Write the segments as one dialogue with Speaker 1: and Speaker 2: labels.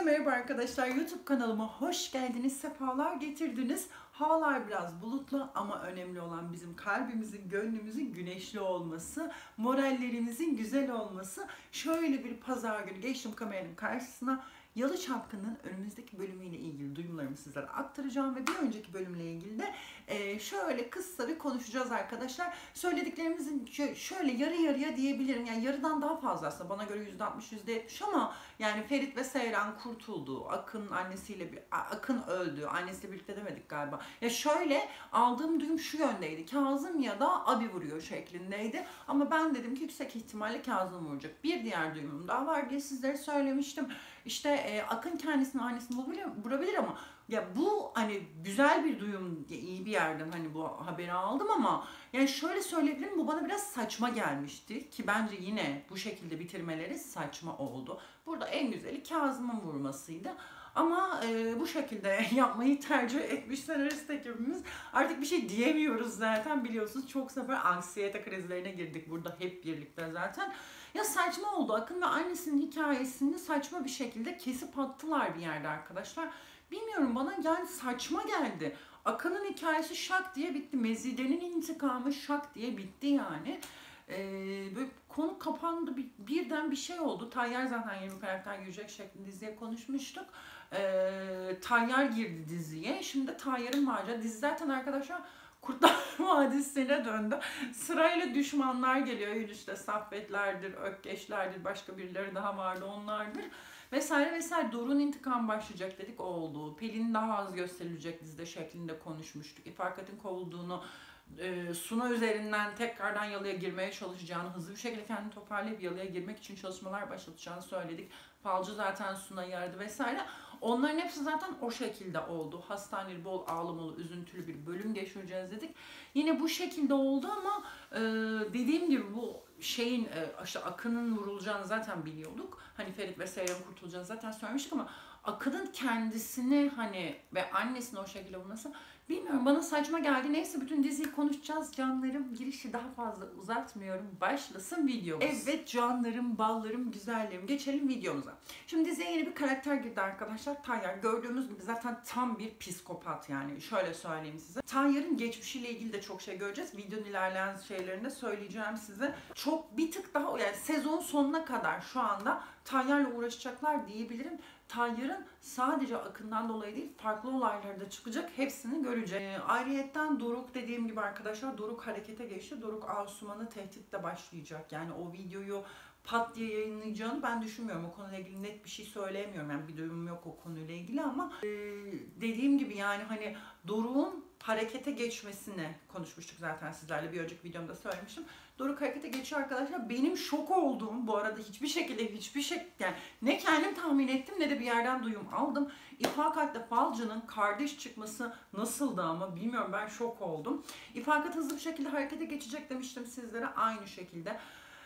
Speaker 1: merhaba arkadaşlar. YouTube kanalıma hoş geldiniz, sefalar getirdiniz. Havalar biraz bulutlu ama önemli olan bizim kalbimizin, gönlümüzün güneşli olması, morallerimizin güzel olması. Şöyle bir pazar günü geçtim kameranın karşısına. Yalı Çapkını'nın önümüzdeki bölümüyle ilgili duyumlarımı sizlere aktaracağım ve bir önceki bölümle ilgili de şöyle kısa bir konuşacağız arkadaşlar. Söylediklerimizin şöyle yarı yarıya diyebilirim. Yani yarıdan daha fazla aslında, bana göre %60, %70 ama yani Ferit ve Seyran kurtuldu. Akın öldü. Annesiyle birlikte demedik galiba. Ya şöyle aldığım duyum şu yöndeydi. Kazım ya da Abi vuruyor şeklindeydi. Ama ben dedim ki yüksek ihtimalle Kazım vuracak. Bir diğer duyumum daha var diye sizlere söylemiştim. İşte Akın kendisini annesini vurabilir ama ya bu hani güzel bir duyum, iyi bir yerden hani bu haberi aldım ama yani şöyle söyleyebilirim, bu bana biraz saçma gelmişti ki bence yine bu şekilde bitirmeleri saçma oldu. Burada en güzeli Kazım'ın vurmasıydı. Ama bu şekilde yapmayı tercih etmiş senarist ekibimiz. Artık bir şey diyemiyoruz zaten, biliyorsunuz. Çok sefer anksiyete krizlerine girdik burada hep birlikte zaten. Ya saçma oldu. Akın ve annesinin hikayesini saçma bir şekilde kesip attılar bir yerde arkadaşlar. Bilmiyorum, bana yani saçma geldi. Akın'ın hikayesi şak diye bitti. Mezide'nin intikamı şak diye bitti yani. Böyle konu kapandı, birden bir şey oldu. Tayyar zaten yeni bir karakter girecek şeklinde diziye konuşmuştuk. Tayyar girdi diziye. Şimdi Tayyar'ın macera. Dizi zaten arkadaşlar Kurtlar Vadisi'ne döndü. Sırayla düşmanlar geliyor. İşte Saffetlerdir, Ökkeşlerdir, başka birileri daha vardı, onlardır. Vesaire vesaire. Doruk'un intikam başlayacak dedik, oldu. Pelin daha az gösterilecek dizide şeklinde konuşmuştuk. İfakat'in kovulduğunu, Suna üzerinden tekrardan yalıya girmeye çalışacağını, hızlı bir şekilde kendini toparlayıp yalıya girmek için çalışmalar başlatacağını söyledik. Falcı zaten Suna'yı aradı vesaire. Onların hepsi zaten o şekilde oldu. Hastaneli, bol ağlamalı, üzüntülü bir bölüm geçireceğiz dedik. Yine bu şekilde oldu ama dediğim gibi bu şeyin işte Akın'ın vurulacağını zaten biliyorduk. Hani Ferit ve Seyran kurtulacağını zaten söylemiştik ama Akın'ın kendisini hani ve annesini o şekilde vurması, bilmiyorum, bana saçma geldi. Neyse, bütün diziyi konuşacağız canlarım. Girişi daha fazla uzatmıyorum. Başlasın videomuz. Evet canlarım, ballarım, güzellerim. Geçelim videomuza. Şimdi diziye yeni bir karakter girdi arkadaşlar. Tayyar. Gördüğünüz gibi zaten tam bir psikopat yani. Şöyle söyleyeyim size. Tayyar'ın geçmişiyle ilgili de çok şey göreceğiz. Videonun ilerleyen şeylerinde söyleyeceğim size. Çok bir tık daha, yani sezon sonuna kadar şu anda Tayyar'la uğraşacaklar diyebilirim. Tayyar'ın sadece Akın'dan dolayı değil, farklı olayları da çıkacak. Hepsini göreceğiz. Ayrıyetten Doruk, dediğim gibi arkadaşlar, Doruk harekete geçti. Doruk Asuman'ı tehditle başlayacak. Yani o videoyu pat diye yayınlayacağını ben düşünmüyorum. O konuyla ilgili net bir şey söyleyemiyorum. Yani bir duyumum yok o konuyla ilgili ama dediğim gibi yani hani Doruk'un harekete geçmesini konuşmuştuk zaten sizlerle, bir önceki videomda söylemiştim. Doruk harekete geçiyor arkadaşlar. Benim şok olduğum, bu arada hiçbir şey yani ne kendim tahmin ettim ne de bir yerden duyum aldım. İfakat'la Falcı'nın kardeş çıkması nasıldı ama bilmiyorum, ben şok oldum. İfakat hızlı bir şekilde harekete geçecek demiştim sizlere, aynı şekilde.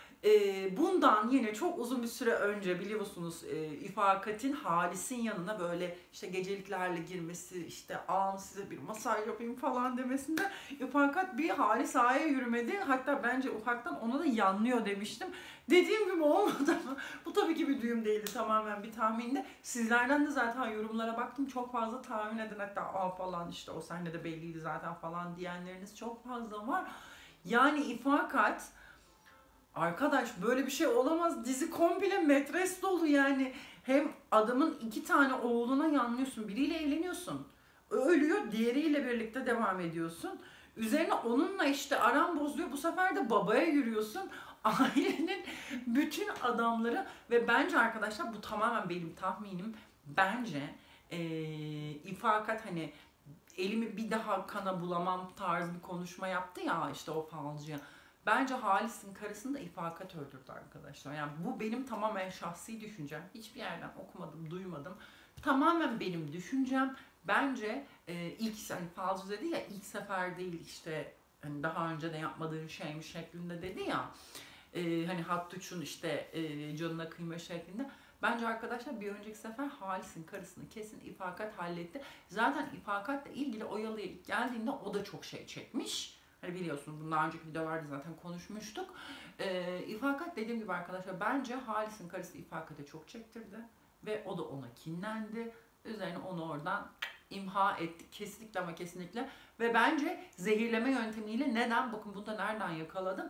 Speaker 1: Bundan yine çok uzun bir süre önce biliyorsunuz İfakat'in Halis'in yanına böyle işte geceliklerle girmesi, işte ağam size bir masaj yapayım falan demesinde İfakat bir Halis Ağa'ya yürümedi. Hatta bence ufaktan ona da yanlıyor demiştim. Dediğim gibi olmadı ama bu tabii ki bir duyum değildi, tamamen bir tahmindi. Sizlerden de zaten yorumlara baktım, çok fazla tahmin eden, hatta aa falan işte o sahnede belliydi zaten falan diyenleriniz çok fazla var. Yani İfakat, arkadaş böyle bir şey olamaz. Dizi komple metres dolu yani. Hem adamın 2 tane oğluna yanlıyorsun. Biriyle evleniyorsun. Ölüyor, diğeriyle birlikte devam ediyorsun. Üzerine onunla işte aran bozuyor. Bu sefer de babaya yürüyorsun. Ailenin bütün adamları ve bence arkadaşlar bu tamamen benim tahminim. Bence İfakat hani elimi bir daha kana bulamam tarzı bir konuşma yaptı ya işte o falcıya. Bence Halis'in karısını da İfakat öldürdü arkadaşlar. Yani bu benim tamamen şahsi düşüncem. Hiçbir yerden okumadım, duymadım. Tamamen benim düşüncem. Bence ilk hani falcı dedi ya, ilk sefer değil işte hani daha önce de yapmadığın şeymiş şeklinde dedi ya. Hani Hattuç'un işte canına kıyma şeklinde. Bence arkadaşlar bir önceki sefer Halis'in karısını kesin İfakat halletti. Zaten İfakat'la ilgili o yalıya ilk geldiğinde o da çok şey çekmiş. Hani biliyorsunuz bundan önceki videolarda zaten konuşmuştuk. İfakat, dediğim gibi arkadaşlar, bence Halis'in karısı İfakat'e çok çektirdi. ve o da ona kinlendi. Üzerine onu oradan imha ettik. Kesinlikle ama kesinlikle. Ve bence zehirleme yöntemiyle neden? Bakın bunu da nereden yakaladım?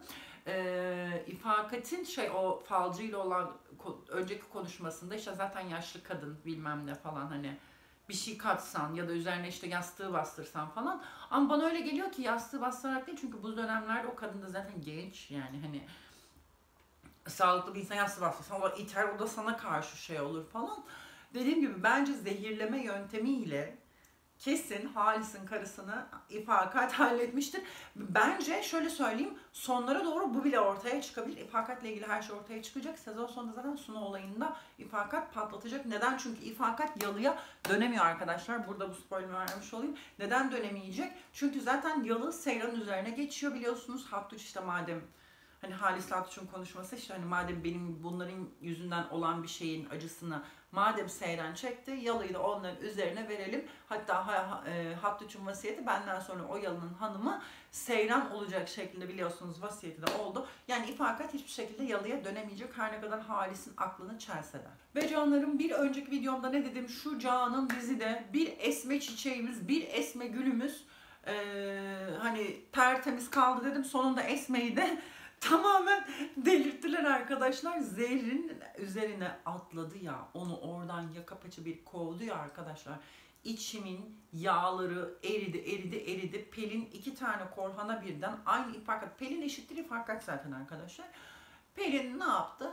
Speaker 1: İfakat'in o falcıyla olan önceki konuşmasında işte zaten yaşlı kadın bilmem ne falan hani bir şey katsan ya da üzerine işte yastığı bastırsan falan. Ama bana öyle geliyor ki yastığı bastırarak değil, çünkü bu dönemlerde o kadın da zaten genç, yani hani sağlıklı bir insan yastığı bastırsan o iter, o da sana karşı şey olur falan. Dediğim gibi bence zehirleme yöntemiyle kesin Halis'in karısını İfakat halletmiştir. Bence şöyle söyleyeyim, sonlara doğru bu bile ortaya çıkabilir. İfakat'le ilgili her şey ortaya çıkacak. Sezon sonunda zaten Suna olayında İfakat patlatacak. Neden? Çünkü İfakat Yalı'ya dönemiyor arkadaşlar. Burada bu spoiler'ı vermiş olayım. Neden dönemeyecek? Çünkü zaten Yalı Seyran'ın üzerine geçiyor biliyorsunuz. Hattuç işte madem hani Halis Hattuç'un konuşması işte hani madem benim bunların yüzünden olan bir şeyin acısını madem Seyran çekti, Yalı'yı da onların üzerine verelim. Hatta Hattuç'un vasiyeti benden sonra o Yalı'nın hanımı Seyran olacak şeklinde biliyorsunuz vasiyeti de oldu. Yani İfakat hiçbir şekilde Yalı'ya dönemeyecek her ne kadar Halis'in aklını çelseler. Ve canlarım, bir önceki videomda ne dedim? Şu Can'ın dizide bir esme çiçeğimiz, bir esme gülümüz hani tertemiz kaldı dedim. Sonunda esmeyi de tamamen delirttiler arkadaşlar. Zehrin üzerine atladı ya. Onu oradan yaka paça bir kovdu ya arkadaşlar. İçimin yağları eridi. Pelin 2 tane Korhan'a birden aynı İfakat. Pelin eşittir İfakat zaten arkadaşlar. Pelin ne yaptı?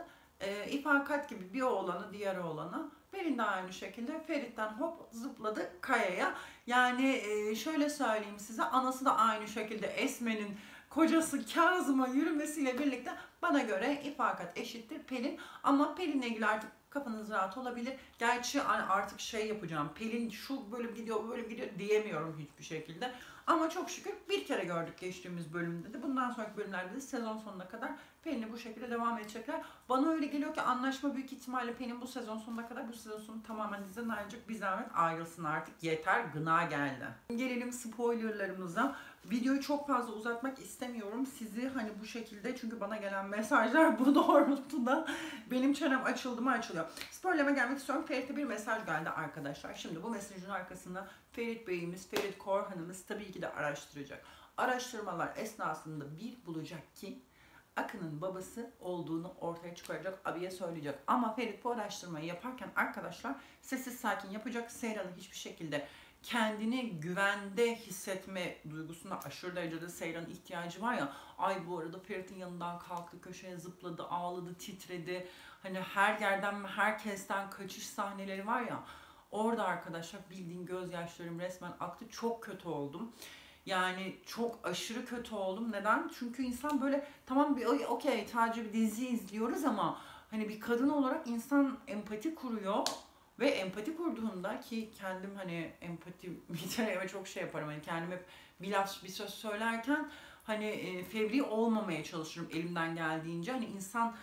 Speaker 1: İfakat gibi bir oğlanı diğer oğlana. Pelin de aynı şekilde Ferit'ten hop zıpladı kayaya. Yani şöyle söyleyeyim size, anası da aynı şekilde Esme'nin kocası Kazım'a yürümesiyle birlikte bana göre İfakat eşittir Pelin. Ama Pelin'le ilgili artık kafanız rahat olabilir. Gerçi artık şey yapacağım. Pelin şu böyle gidiyor böyle gidiyor diyemiyorum hiçbir şekilde. Ama çok şükür bir kere gördük geçtiğimiz bölümde de. Bundan sonraki bölümlerde de sezon sonuna kadar Pelin'le bu şekilde devam edecekler. Bana öyle geliyor ki anlaşma büyük ihtimalle Pelin bu sezon sonuna kadar, bu sezon sonu tamamen diziden ayrılacak. Bir zahmet ayrılsın artık. Yeter, gına geldi. Gelelim spoilerlarımıza. Videoyu çok fazla uzatmak istemiyorum. Sizi hani bu şekilde, çünkü bana gelen mesajlar bu doğrultuda benim çenem açıldı mı açılıyor. Spoiler'ıma gelmek istiyorum. Ferit'e bir mesaj geldi arkadaşlar. Şimdi bu mesajın arkasında Ferit Bey'imiz, Ferit Korhan'ımız tabii ki de araştıracak. Araştırmalar esnasında bir bulacak ki Akın'ın babası olduğunu ortaya çıkaracak, abiye söyleyecek. Ama Ferit bu araştırmayı yaparken arkadaşlar sessiz sakin yapacak. Seyran'ı hiçbir şekilde kendini güvende hissetme duygusuna aşırı derecede Seyran'ın ihtiyacı var ya. Ay bu arada Ferit'in yanından kalktı, köşeye zıpladı, ağladı, titredi. Hani her yerden, herkesten kaçış sahneleri var ya. Orada arkadaşlar bildiğin gözyaşlarım resmen aktı. Çok kötü oldum. Yani çok aşırı kötü oldum. Neden? Çünkü insan böyle tamam bir okey sadece bir dizi izliyoruz ama hani bir kadın olarak insan empati kuruyor. Ve empati kurduğunda, ki kendim hani empati bir çok şey yaparım. Hani kendim hep bir söz söylerken hani fevri olmamaya çalışırım elimden geldiğince. Hani insan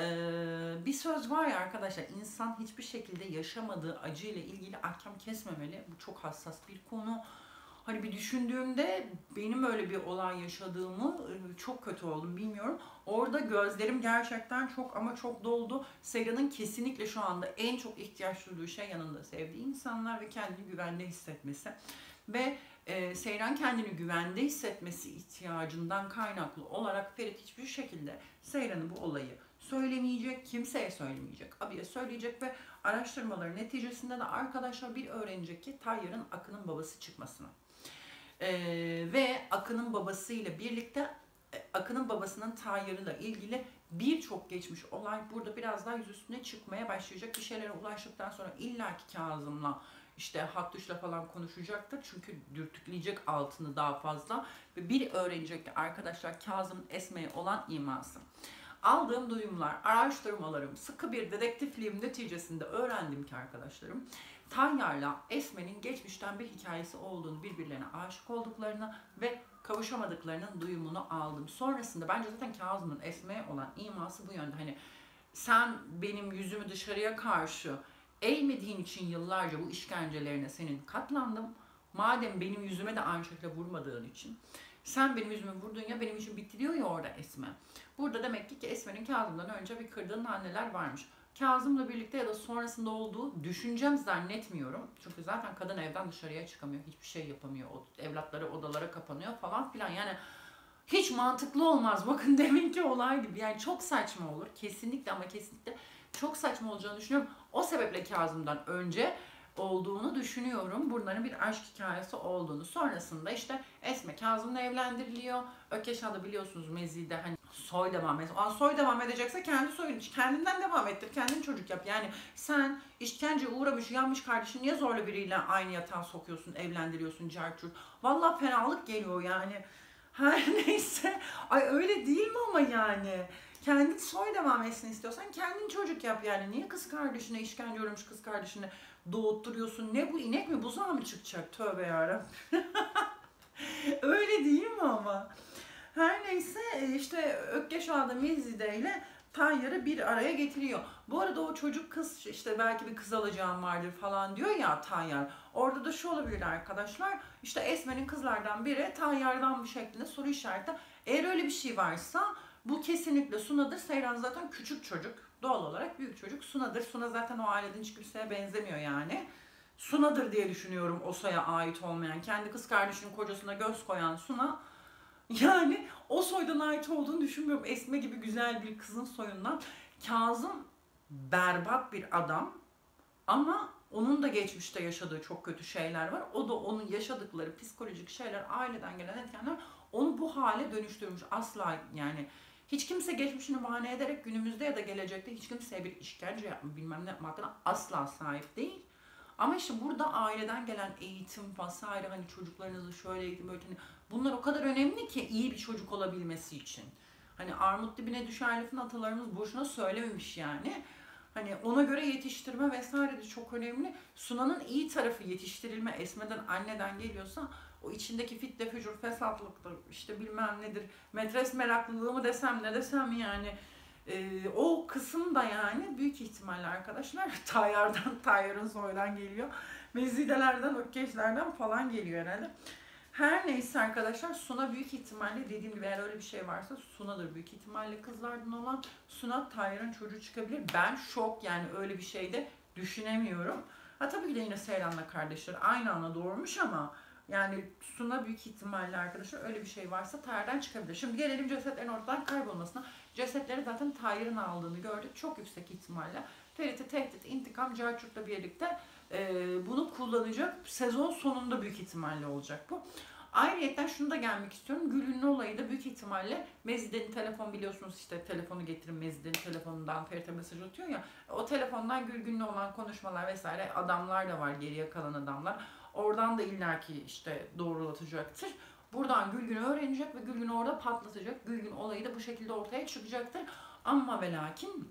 Speaker 1: bir söz var ya arkadaşlar, insan hiçbir şekilde yaşamadığı acıyla ilgili ahkam kesmemeli. Bu çok hassas bir konu. Hani bir düşündüğümde benim öyle bir olay yaşadığımı çok kötü oldum, bilmiyorum. Orada gözlerim gerçekten çok ama çok doldu. Seyran'ın kesinlikle şu anda en çok ihtiyaç duyduğu şey yanında sevdiği insanlar ve kendini güvende hissetmesi. Ve Seyran kendini güvende hissetmesi ihtiyacından kaynaklı olarak Ferit hiçbir şekilde Seyran'ın bu olayı söylemeyecek, kimseye söylemeyecek, abiye söyleyecek ve araştırmaların neticesinde de arkadaşlar bir öğrenecek ki Tayyar'ın Akın'ın babası çıkmasını. Ve Akın'ın babasıyla birlikte Akın'ın babasının Tayyar'ıyla ilgili birçok geçmiş olay burada biraz daha yüz üstüne çıkmaya başlayacak. Bir şeylere ulaştıktan sonra illaki Kazım'la işte Hattuş'la falan konuşacaktır. Çünkü dürtükleyecek altını daha fazla. Ve bir öğrenecek ki arkadaşlar Kazım'ın Esme'ye olan iması. Aldığım duyumlar, araştırmalarım, sıkı bir dedektifliğim neticesinde öğrendim ki arkadaşlarım Tayyar'la Esme'nin geçmişten bir hikayesi olduğunu, birbirlerine aşık olduklarını ve kavuşamadıklarının duyumunu aldım. Sonrasında bence zaten Kazım'ın Esme'ye olan iması bu yönde. Hani sen benim yüzümü dışarıya karşı eğmediğin için yıllarca bu işkencelerine senin katlandım. Madem benim yüzüme de aynı şekilde vurmadığın için sen benim yüzüme vurdun ya, benim için bitti diyor ya orada Esme. Burada demek ki Esme'nin Kazım'dan önce bir kırdığı anneler varmış. Kazım'la birlikte ya da sonrasında olduğu düşüncem, zannetmiyorum. Çünkü zaten kadın evden dışarıya çıkamıyor. Hiçbir şey yapamıyor. Evlatları odalara kapanıyor falan filan. Yani hiç mantıklı olmaz. Bakın deminki olay gibi. Yani çok saçma olur. Kesinlikle ama kesinlikle çok saçma olacağını düşünüyorum. O sebeple Kazım'dan önce olduğunu düşünüyorum. Bunların bir aşk hikayesi olduğunu. Sonrasında işte Esme Kazım'la evlendiriliyor. Ökeşan'da biliyorsunuz Mezi'de hani soy devam et. Soy devam edecekse kendi soyunu kendinden devam ettir. Kendin çocuk yap. Yani sen işkence uğramış, yanmış kardeşin niye zorla biriyle aynı yatağa sokuyorsun, evlendiriyorsun, carçur. Vallahi fenalık geliyor yani. Her neyse. Ay öyle değil mi ama yani? Kendin soy devam etsin istiyorsan kendin çocuk yap yani. Niye kız kardeşine işkence uğramış kız kardeşine doğutturuyorsun? Ne bu, inek mi buzağı mı çıkacak? Tövbe yarabbim. Öyle değil mi ama? Her neyse işte Ökkeş Ağa'da Mezide ile Tayyar'ı bir araya getiriyor. Bu arada o çocuk kız işte belki bir kız alacağım vardır falan diyor ya Tayyar. Orada da şu olabilir arkadaşlar. İşte Esmer'in kızlardan biri Tayyar'dan bir şeklinde soru işareti. Eğer öyle bir şey varsa bu kesinlikle Suna'dır. Seyran zaten küçük çocuk. Doğal olarak büyük çocuk Suna'dır. Suna zaten o aileden hiç kimseye benzemiyor yani. Suna'dır diye düşünüyorum o soya ait olmayan. Kendi kız kardeşinin kocasına göz koyan Suna. Yani o soydan ait olduğunu düşünmüyorum. Esme gibi güzel bir kızın soyundan. Kazım berbat bir adam ama onun da geçmişte yaşadığı çok kötü şeyler var. O da onun yaşadıkları psikolojik şeyler, aileden gelen etkenler onu bu hale dönüştürmüş. Asla yani hiç kimse geçmişini bahane ederek günümüzde ya da gelecekte hiç kimseye bir işkence yapma bilmem ne yapmaktan asla sahip değil. Ama işte burada aileden gelen eğitim vesaire hani çocuklarınızı şöyle eğitim böyle bunlar o kadar önemli ki iyi bir çocuk olabilmesi için. Hani armut dibine düşer lafını atalarımız boşuna söylememiş yani. Hani ona göre yetiştirme vesaire de çok önemli. Sunan'ın iyi tarafı yetiştirilme, Esme'den anneden geliyorsa o içindeki fitne, fücur, fesatlıktır, işte bilmem nedir, metres meraklılığı mı desem ne desem yani. O kısım da yani büyük ihtimalle arkadaşlar Tayyar'ın soydan geliyor. Mezidelerden, Ökkeşlerden falan geliyor herhalde. Her neyse arkadaşlar Suna büyük ihtimalle dediğim gibi eğer öyle bir şey varsa Suna'dır büyük ihtimalle kızlardan olan. Suna Tayyar'ın çocuğu çıkabilir. Ben şok yani öyle bir şey de düşünemiyorum. Ha tabii ki de yine Seyran'la kardeşler aynı ana doğurmuş ama yani Suna büyük ihtimalle arkadaşlar öyle bir şey varsa Tayyar'dan çıkabilir. Şimdi gelelim cesetlerin ortadan kaybolmasına. Cesetleri zaten Tayyar'ın aldığını gördük. Çok yüksek ihtimalle Ferit'e tehdit, intikam, Carçurt'la birlikte bunu kullanacak. Sezon sonunda büyük ihtimalle olacak bu. Ayrıyeten şunu da gelmek istiyorum. Gül'ün olayı da büyük ihtimalle Mezide'nin telefon biliyorsunuz işte telefonu getirin Mezide'nin telefonundan Ferit'e mesaj atıyor ya. O telefondan Gül'ünle olan konuşmalar vesaire adamlar da var geriye kalan adamlar. Oradan da illaki işte doğrulatacaktır. Buradan Gülgün'ü öğrenecek ve Gülgün'ü orada patlatacak. Gülgün olayı da bu şekilde ortaya çıkacaktır. Ama ve lakin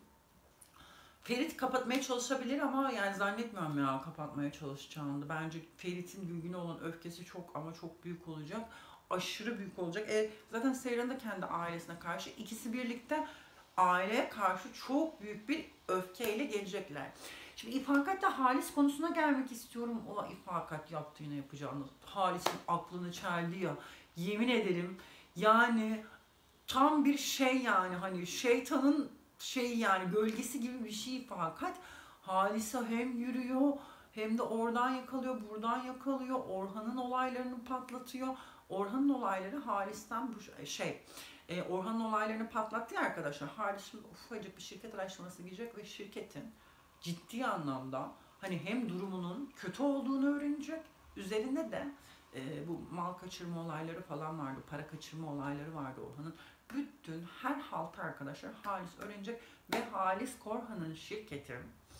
Speaker 1: Ferit kapatmaya çalışabilir ama yani zannetmiyorum ya kapatmaya çalışacağını. Bence Ferit'in Gülgün'e olan öfkesi çok ama çok büyük olacak. Aşırı büyük olacak. Zaten Seyran da kendi ailesine karşı ikisi birlikte aileye karşı çok büyük bir öfkeyle gelecekler. Şimdi İfakat'la Halis konusuna gelmek istiyorum. O İfakat yaptığını yapacağını. Halis'in aklını çeldi ya. Yemin ederim yani tam bir şey yani hani şeytanın şey yani gölgesi gibi bir şey fakat Halisa hem yürüyor hem de oradan yakalıyor, buradan yakalıyor. Orhan'ın olaylarını patlatıyor. Orhan'ın olayları Halis'ten bu Orhan'ın olaylarını patlattı ya arkadaşlar. Halis şimdi ufacık bir şirket araştırması girecek ve şirketin ciddi anlamda hani hem durumunun kötü olduğunu öğrenecek. Üzerine de bu mal kaçırma olayları falan vardı, para kaçırma olayları vardı Orhan'ın. Bütün her haltı arkadaşlar Halis öğrenecek ve Halis Korhan'ın şirketi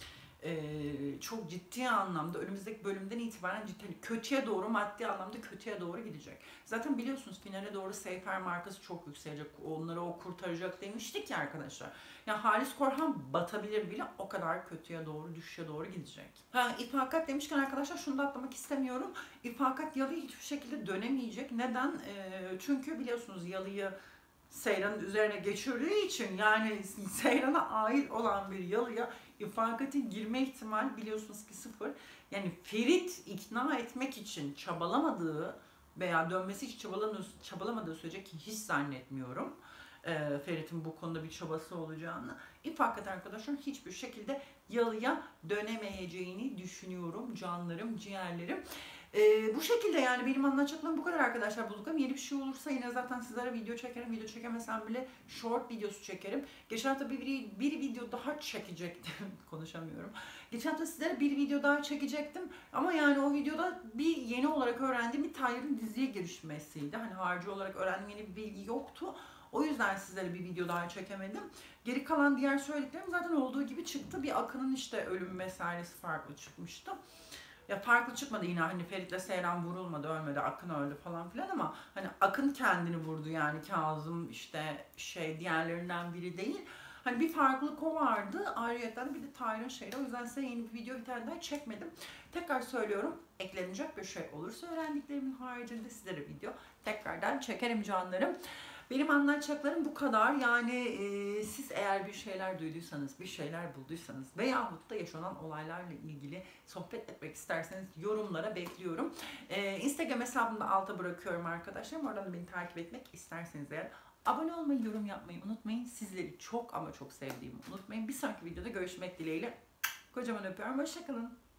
Speaker 1: çok ciddi anlamda önümüzdeki bölümden itibaren ciddi kötüye doğru maddi anlamda kötüye doğru gidecek. Zaten biliyorsunuz finale doğru Seyfer markası çok yükselecek. Onları o kurtaracak demiştik ya arkadaşlar. Yani Halis Korhan batabilir bile o kadar kötüye doğru düşüşe doğru gidecek. İfakat demişken arkadaşlar şunu da atlamak istemiyorum. İfakat Yalı'yı hiçbir şekilde dönemeyecek. Neden? Çünkü biliyorsunuz Yalı'yı Seyran'ın üzerine geçirdiği için yani Seyran'a ait olan bir Yalı'ya İfakat'in girme ihtimali biliyorsunuz ki sıfır. Yani Ferit ikna etmek için çabalamadığı veya dönmesi için çabalamadığı sürece ki hiç zannetmiyorum. Ferit'in bu konuda bir çabası olacağını. İfakat arkadaşlar hiçbir şekilde yalıya dönemeyeceğini düşünüyorum canlarım, ciğerlerim. Bu şekilde yani benim anlatacaklarım bu kadar arkadaşlar. Bulduklarım yeni bir şey olursa yine zaten sizlere video çekerim. Video çekemesem bile short videosu çekerim. Geçen hafta bir video daha çekecektim. Konuşamıyorum. Geçen hafta sizlere bir video daha çekecektim. Ama yani o videoda bir yeni olarak öğrendiğim bir Tyler'ın diziye girişmesiydi. Hani harici olarak öğrendiğim yeni bir bilgi yoktu. O yüzden sizlere bir video daha çekemedim. Geri kalan diğer söylediklerim zaten olduğu gibi çıktı. Bir Akın'ın işte ölüm vesairesi farklı çıkmıştı. Ya farklı çıkmadı yine hani Ferit'le Seyran vurulmadı, ölmedi, Akın öldü falan filan ama hani Akın kendini vurdu yani Kazım işte diğerlerinden biri değil. Hani bir farklılık o vardı. Ayrıyeten bir de Tyler'ın şeyle. O yüzden size yeni bir video bir tane daha çekmedim. Tekrar söylüyorum. Eklenecek bir şey olursa öğrendiklerimin haricinde sizlere video tekrardan çekerim canlarım. Benim anlatacaklarım bu kadar. Yani siz eğer bir şeyler duyduysanız, bir şeyler bulduysanız veyahut da yaşanan olaylarla ilgili sohbet etmek isterseniz yorumlara bekliyorum. Instagram hesabımı da alta bırakıyorum arkadaşlar. Oradan da beni takip etmek isterseniz eğer abone olmayı, yorum yapmayı unutmayın. Sizleri çok ama çok sevdiğimi unutmayın. Bir sonraki videoda görüşmek dileğiyle. Kocaman öpüyorum. Hoşçakalın.